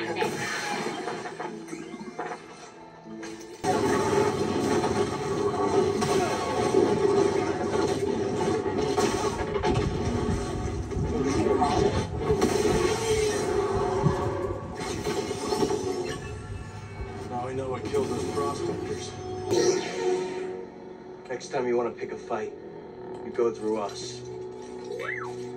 anything. Now I know what killed those prospectors. Next time you want to pick a fight, you go through us.